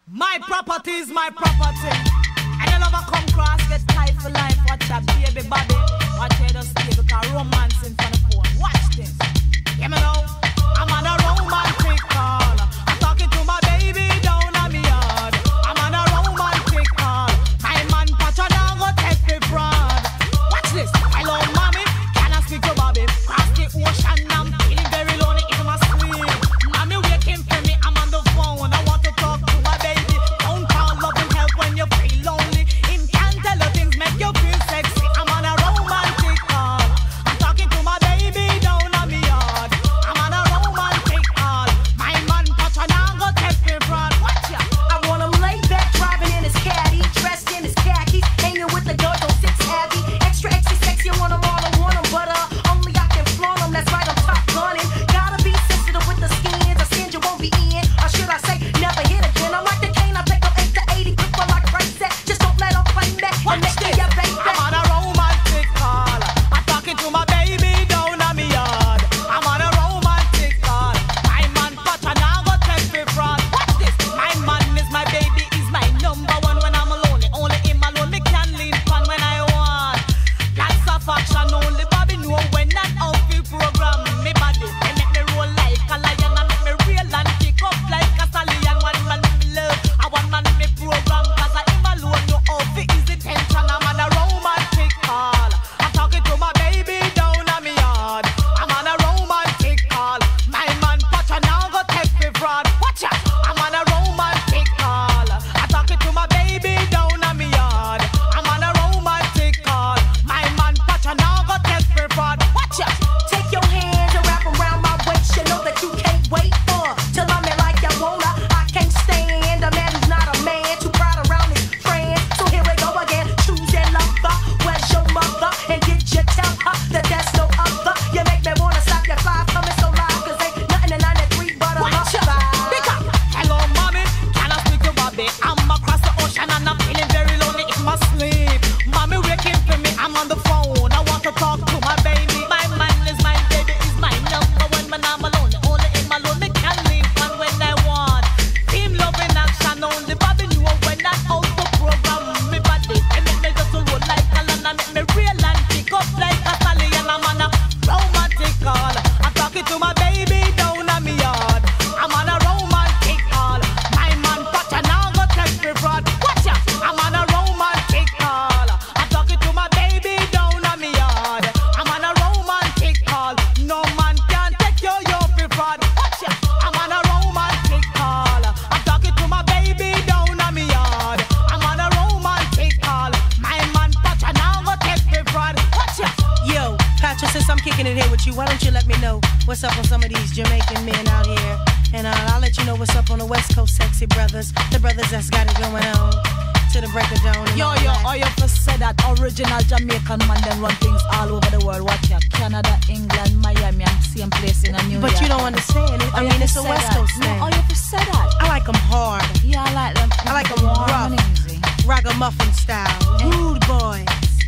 My property is my property. And you never come cross, get tight for life. Watch a baby Bobby. Watch her just stay because romance in front of phone. Watch this. Hear me now? I'm on a romantic call. I'm talking to my baby down on me yard. I'm on a romantic call. My man Pacha now go take me fraud. Watch this. Hello mommy, can I speak to Bobby? Cross the ocean, I'm feeling very lonely in my sleep. Mommy waking for me, I'm on the phone. I want to talk to my baby. Don't call love and help when you feel lonely. Him can tell you things make you feel sexy. I'm on a romantic call. I'm talking to my baby down on me yard. I'm on a romantic call. My man Pacha now go take me fraud. Watch ya. I want him laid back, driving in his caddy, dressed in his khakis, hanging with the dojo 6 Abby. Extra sexy, I want him all, I want him, but only I can flaunt him. That's right, I'm top gunning. Gotta be sensitive with the skins. A skin you won't be in, or should I say, never hit again. I'm like the cane, I take them 8 to 80, people like Christ said. Just don't let them play back. Watch this. I'm on a romantic call. I'm talking to my baby down on me yard. I'm on a romantic call. My man Pacha now go take me fraud. Watch this. My man is my baby, is my number one when I'm alone. Only him alone me can lean on when I want. Lots of action, only Bobby know when that outfit program. Me body, they make me roll like a lion and make me real and kick up like a stallion. One man me love, I one man me program. Cause I him alone know outfit is the tension. I'm on a romantic call. I'm talking to my baby down on me yard. I'm on a romantic call. My man Pacha now go take me fraud. Watch out. I'm on a romantic call. I'm talking to my baby down on me yard. I'm on a romantic call. My man Pacha now go take me fraud. Watch out. Take your hands and wrap around my waist. You know that you can't wait till I'm in like I wanna. I can't stand a man who's not a man. Too proud around his friends. So here we go again. Choose and lover. Where's your mother? And did you tell her that there's no other? You make me wanna stop your fly coming so live. Cause ain't nothing in 93 but a Watch out. vibe. Pick up. Hello mommy, can I speak to Bobby? I'm across the ocean and I'm feeling very lonely in my sleep. Mommy waking for me, I'm on the phone. I want to talk to my baby. My man is my baby, is my number one when I'm alone. Only in my alone, me can lean on when I want. Team love in action, only Bobby know when that auto program. Me body, and make me just roll like a land and make me real and pick up like a stallion. I'm on a romantic call. I'm talking to my baby down on me yard. I'm on a romantic call. My man Pacha now go take me fraud. Watch out. I'm on a romantic call. I'm talking to my baby down on me yard. I'm on a romantic call. No man can take you for fraud. Watch out. I'm on a romantic call. I'm talking to my baby down on me yard. I'm on a romantic call. My man Pacha now go take me fraud. Watch out. Yo, Pacha, since I'm kicking it here with you, why don't you let me know what's up on some of these Jamaican men out here? And I'll let you know what's up on the West Coast sexy brothers, the brothers that's got it going on to the break of dawn. and Yo, all yo, that. oh, you first said that original Jamaican man then run things all over the world. Watch ya, Canada, England, Miami, and same place in a New York. But you don't understand it. I Oh, you mean, it's first a said West that. Coast No, thing. oh, you first said that. I like them hard, Yeah, I like them. I like 'em warm rough. and easy. ragamuffin style, rude boys.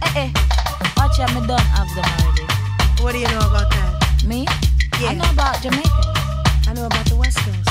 Watch ya, me don't have them already. What do you know about that? Me? Yeah. I know about Jamaica. I know about the West Coast.